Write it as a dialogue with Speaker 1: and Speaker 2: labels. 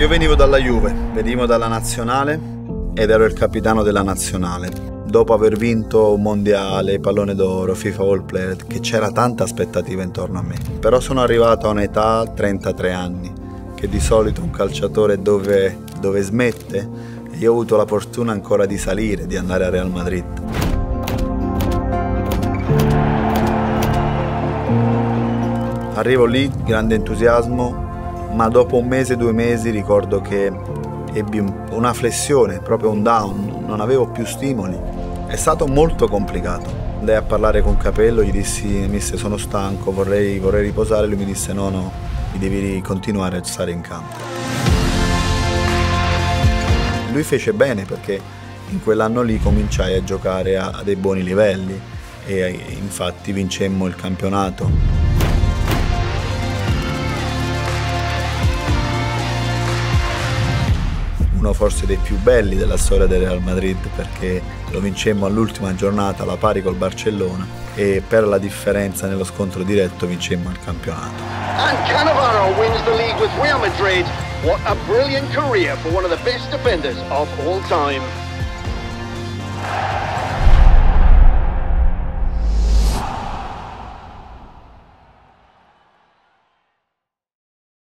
Speaker 1: Io venivo dalla Juve, venivo dalla nazionale ed ero il capitano della nazionale. Dopo aver vinto un mondiale, pallone d'oro, FIFA World Player, che c'era tanta aspettativa intorno a me. Però sono arrivato a un'età, 33 anni, che di solito un calciatore dove smette, e io ho avuto la fortuna ancora di salire, di andare a Real Madrid. Arrivo lì, grande entusiasmo, ma dopo un mese, 2 mesi ricordo che ebbi una flessione, proprio un down, non avevo più stimoli. È stato molto complicato. Andai a parlare con Capello, gli dissi: mister, sono stanco, vorrei riposare. Lui mi disse: no, devi continuare a stare in campo. Lui fece bene, perché in quell'anno lì cominciai a giocare a dei buoni livelli e infatti vincemmo il campionato. Uno forse dei più belli della storia del Real Madrid, perché lo vincemmo all'ultima giornata alla pari col Barcellona e per la differenza nello scontro diretto vincemmo il campionato.
Speaker 2: And Cannavaro wins the league with Real Madrid. What a brilliant career for one of the best defenders of all time.